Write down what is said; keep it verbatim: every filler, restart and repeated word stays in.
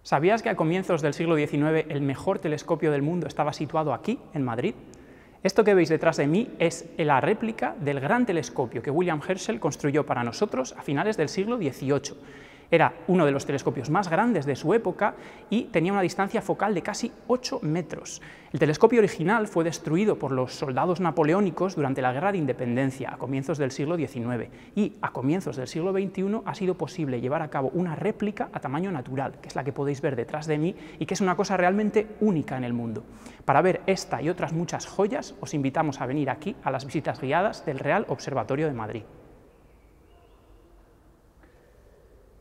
¿Sabías que a comienzos del siglo diecinueve el mejor telescopio del mundo estaba situado aquí, en Madrid? Esto que veis detrás de mí es la réplica del gran telescopio que William Herschel construyó para nosotros a finales del siglo dieciocho. Era uno de los telescopios más grandes de su época y tenía una distancia focal de casi ocho metros. El telescopio original fue destruido por los soldados napoleónicos durante la Guerra de Independencia a comienzos del siglo diecinueve y a comienzos del siglo veintiuno ha sido posible llevar a cabo una réplica a tamaño natural, que es la que podéis ver detrás de mí y que es una cosa realmente única en el mundo. Para ver esta y otras muchas joyas os invitamos a venir aquí a las visitas guiadas del Real Observatorio de Madrid.